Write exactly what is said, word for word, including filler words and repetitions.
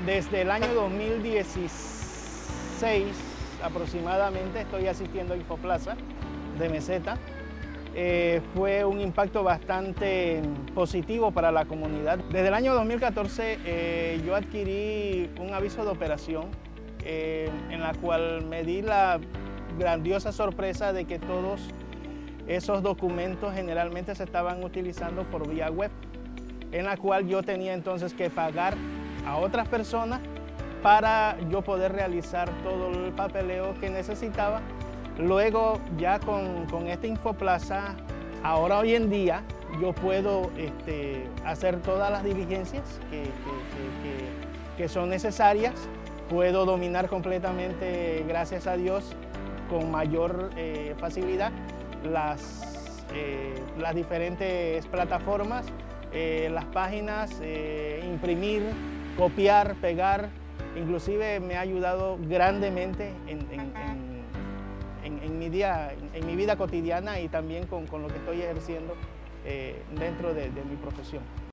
Desde el año dos mil dieciséis aproximadamente estoy asistiendo a Infoplaza de Meseta. Eh, fue un impacto bastante positivo para la comunidad. Desde el año dos mil catorce eh, yo adquirí un aviso de operación eh, en la cual me di la grandiosa sorpresa de que todos esos documentos generalmente se estaban utilizando por vía web, en la cual yo tenía entonces que pagar a otras personas para yo poder realizar todo el papeleo que necesitaba. Luego, ya con, con esta Infoplaza, ahora hoy en día, yo puedo este, hacer todas las diligencias que, que, que, que son necesarias. Puedo dominar completamente, gracias a Dios, con mayor eh, facilidad las, eh, las diferentes plataformas, eh, las páginas, eh, imprimir, copiar, pegar. Inclusive me ha ayudado grandemente en, en, en En, en, mi día, en mi vida cotidiana y también con, con lo que estoy ejerciendo eh, dentro de, de mi profesión.